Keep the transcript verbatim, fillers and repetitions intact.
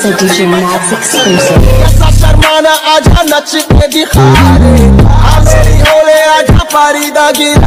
It's a D J Max exclusive. ऐसा शर्माना आजा नच के दिखा रे, आ मेरी होले आजा पारी दा गिरा